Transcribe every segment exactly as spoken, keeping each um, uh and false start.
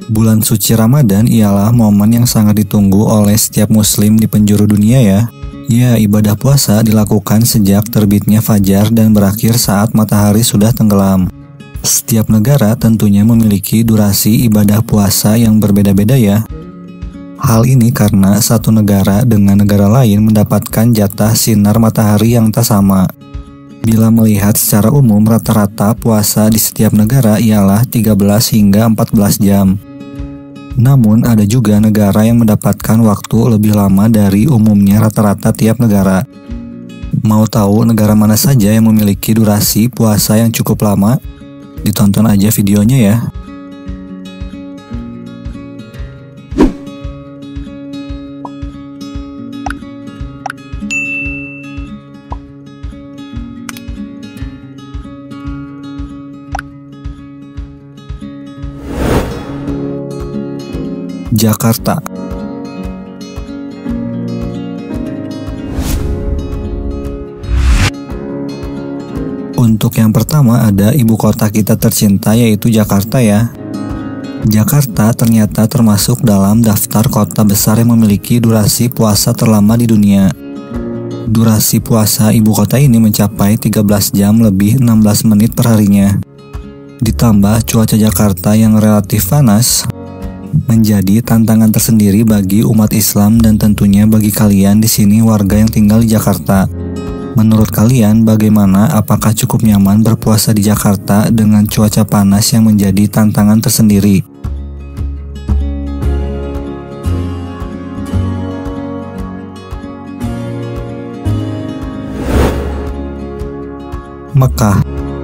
Bulan suci Ramadan ialah momen yang sangat ditunggu oleh setiap muslim di penjuru dunia ya. Ya, ibadah puasa dilakukan sejak terbitnya fajar dan berakhir saat matahari sudah tenggelam. Setiap negara tentunya memiliki durasi ibadah puasa yang berbeda-beda ya. Hal ini karena satu negara dengan negara lain mendapatkan jatah sinar matahari yang tak sama. Bila melihat secara umum, rata-rata puasa di setiap negara ialah tiga belas hingga empat belas jam. Namun ada juga negara yang mendapatkan waktu lebih lama dari umumnya rata-rata tiap negara. Mau tahu negara mana saja yang memiliki durasi puasa yang cukup lama? Ditonton aja videonya ya. Jakarta. Untuk yang pertama ada ibu kota kita tercinta yaitu Jakarta ya. Jakarta ternyata termasuk dalam daftar kota besar yang memiliki durasi puasa terlama di dunia. Durasi puasa ibu kota ini mencapai tiga belas jam lebih enam belas menit per harinya. Ditambah cuaca Jakarta yang relatif panas, menjadi tantangan tersendiri bagi umat Islam dan tentunya bagi kalian di sini warga yang tinggal di Jakarta. Menurut kalian bagaimana? Apakah cukup nyaman berpuasa di Jakarta dengan cuaca panas yang menjadi tantangan tersendiri? Mekah.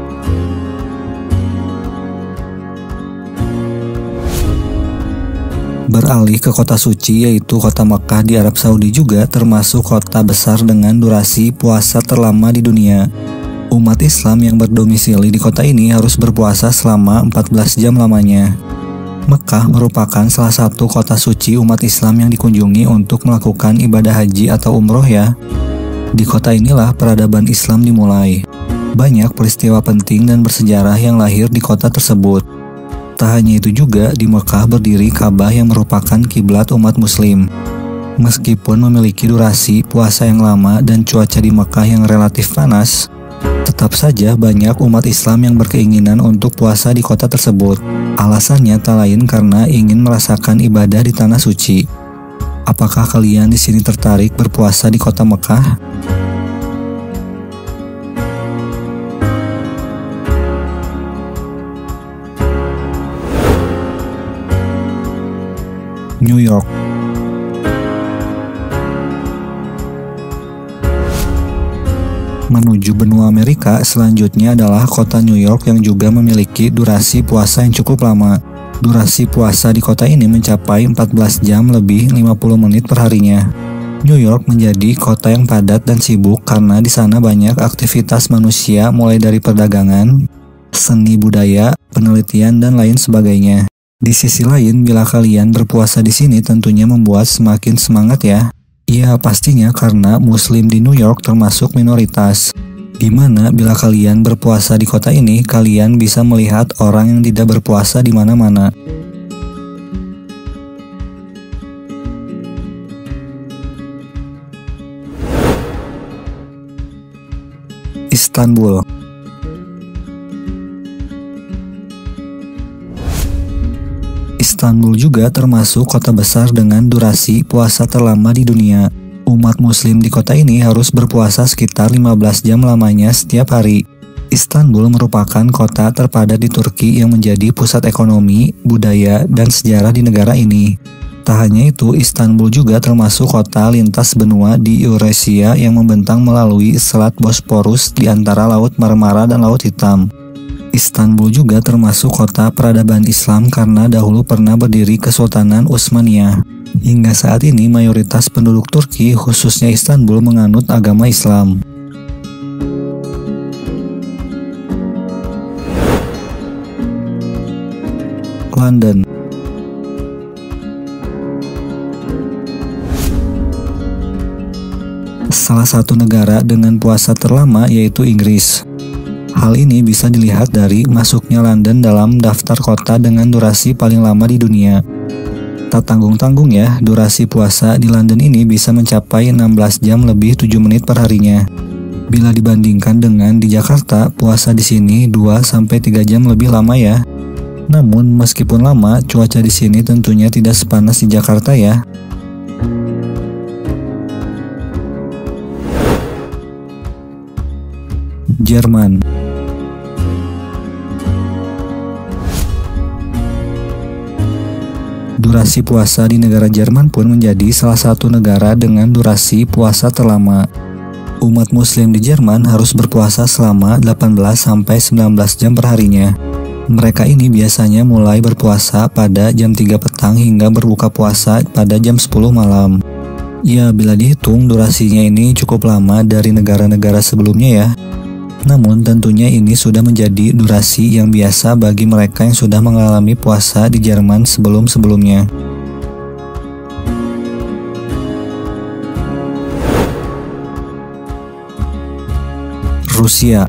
Beralih ke kota suci yaitu kota Mekah di Arab Saudi juga termasuk kota besar dengan durasi puasa terlama di dunia. Umat Islam yang berdomisili di kota ini harus berpuasa selama empat belas jam lamanya. Mekah merupakan salah satu kota suci umat Islam yang dikunjungi untuk melakukan ibadah haji atau umroh ya. Di kota inilah peradaban Islam dimulai. Banyak peristiwa penting dan bersejarah yang lahir di kota tersebut. Tak hanya itu juga, di Mekah berdiri Ka'bah yang merupakan kiblat umat muslim. Meskipun memiliki durasi puasa yang lama dan cuaca di Mekah yang relatif panas, tetap saja banyak umat Islam yang berkeinginan untuk puasa di kota tersebut. Alasannya tak lain karena ingin merasakan ibadah di tanah suci. Apakah kalian di sini tertarik berpuasa di kota Mekah? New York. Menuju benua Amerika, selanjutnya adalah kota New York yang juga memiliki durasi puasa yang cukup lama. Durasi puasa di kota ini mencapai empat belas jam lebih lima puluh menit per harinya. New York menjadi kota yang padat dan sibuk karena di sana banyak aktivitas manusia mulai dari perdagangan, seni budaya, penelitian, dan lain sebagainya. Di sisi lain, bila kalian berpuasa di sini tentunya membuat semakin semangat ya. Iya, pastinya karena muslim di New York termasuk minoritas. Dimana bila kalian berpuasa di kota ini, kalian bisa melihat orang yang tidak berpuasa di mana-mana. Istanbul. Istanbul juga termasuk kota besar dengan durasi puasa terlama di dunia. Umat muslim di kota ini harus berpuasa sekitar lima belas jam lamanya setiap hari. Istanbul merupakan kota terpadat di Turki yang menjadi pusat ekonomi, budaya, dan sejarah di negara ini. Tak hanya itu, Istanbul juga termasuk kota lintas benua di Eurasia yang membentang melalui Selat Bosporus di antara Laut Marmara dan Laut Hitam. Istanbul juga termasuk kota peradaban Islam karena dahulu pernah berdiri Kesultanan Utsmaniyah. Hingga saat ini mayoritas penduduk Turki, khususnya Istanbul, menganut agama Islam. London. Salah satu negara dengan puasa terlama yaitu Inggris. Hal ini bisa dilihat dari masuknya London dalam daftar kota dengan durasi paling lama di dunia. Tak tanggung-tanggung ya, durasi puasa di London ini bisa mencapai enam belas jam lebih tujuh menit per harinya. Bila dibandingkan dengan di Jakarta, puasa di sini dua sampai tiga jam lebih lama ya. Namun meskipun lama, cuaca di sini tentunya tidak sepanas di Jakarta ya. Jerman. Durasi puasa di negara Jerman pun menjadi salah satu negara dengan durasi puasa terlama. Umat muslim di Jerman harus berpuasa selama delapan belas sampai sembilan belas jam per harinya. Mereka ini biasanya mulai berpuasa pada jam tiga petang hingga berbuka puasa pada jam sepuluh malam. Ya, bila dihitung durasinya ini cukup lama dari negara-negara sebelumnya ya. Namun tentunya ini sudah menjadi durasi yang biasa bagi mereka yang sudah mengalami puasa di Jerman sebelum-sebelumnya. Rusia.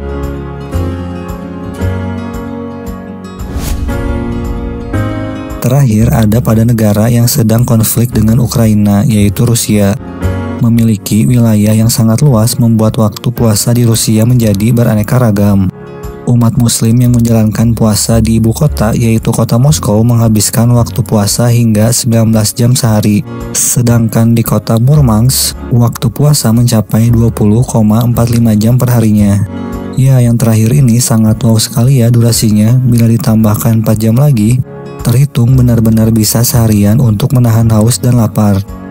Terakhir ada pada negara yang sedang konflik dengan Ukraina, yaitu Rusia. Memiliki wilayah yang sangat luas membuat waktu puasa di Rusia menjadi beraneka ragam. Umat muslim yang menjalankan puasa di ibu kota, yaitu kota Moskow, menghabiskan waktu puasa hingga sembilan belas jam sehari. Sedangkan di kota Murmansk, waktu puasa mencapai dua puluh koma empat lima jam per harinya. Ya, yang terakhir ini sangat wow sekali ya durasinya. Bila ditambahkan empat jam lagi, terhitung benar-benar bisa seharian untuk menahan haus dan lapar.